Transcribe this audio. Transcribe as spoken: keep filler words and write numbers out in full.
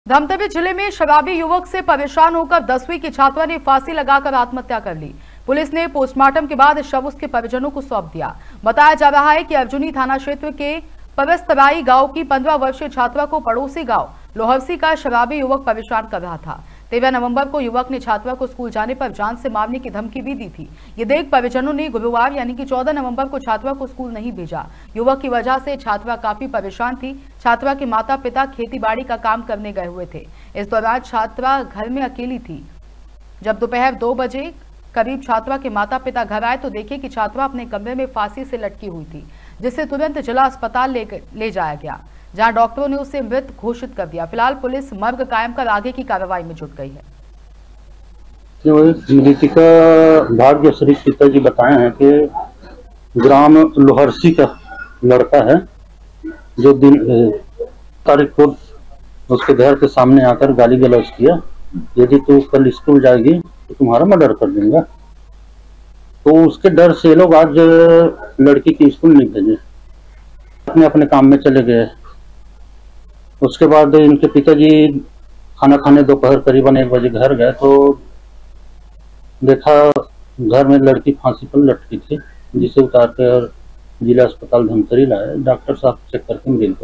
धमतरी जिले में शराबी युवक से परेशान होकर दसवीं की छात्रा ने फांसी लगाकर आत्महत्या कर ली। पुलिस ने पोस्टमार्टम के बाद शव उसके परिजनों को सौंप दिया। बताया जा रहा है कि अर्जुनी थाना क्षेत्र के परस्तराई गांव की पंद्रह वर्षीय छात्रा को पड़ोसी गांव लोहरसी का शराबी युवक परेशान कर रहा था। तेरह नवंबर को युवक ने छात्रा को स्कूल जाने पर जान से मारने की धमकी भी दी थी। ये देख परिजनों ने गुरुवार यानी कि चौदह नवंबर को छात्रा को स्कूल नहीं भेजा। युवक की वजह से छात्रा काफी परेशान थी। छात्रा के माता पिता खेतीबाड़ी का काम करने गए हुए थे। इस दौरान छात्रा घर में अकेली थी। जब दोपहर दो बजे करीब छात्रा के माता पिता घर आए तो देखे कि छात्रा अपने कमरे में फांसी से लटकी हुई थी, जिसे तुरंत जिला अस्पताल ले, ले जाया गया, जहां डॉक्टरों ने उसे मृत घोषित कर दिया। फिलहाल पुलिस मर्ग कायम कर आगे की कार्रवाई में जुट गई है। मृतिका भाग्यश्री पिताजी बताए हैं कि ग्राम लोहरसी का लड़का है, जो दिन तारीख को उसके घर के सामने आकर गाली गलौज किया, यदि तू कल स्कूल जाएगी तो तुम्हारा मर्डर कर दूंगा। तो उसके डर से लोग आज लड़की की स्कूल नहीं भेजे, अपने अपने काम में चले गए। उसके बाद इनके पिताजी खाना खाने दोपहर करीबन एक बजे घर गए तो देखा घर में लड़की फांसी पर लटकी थी, जिसे उतार कर जिला अस्पताल धमतरी लाए। डॉक्टर साहब चेक करके मृत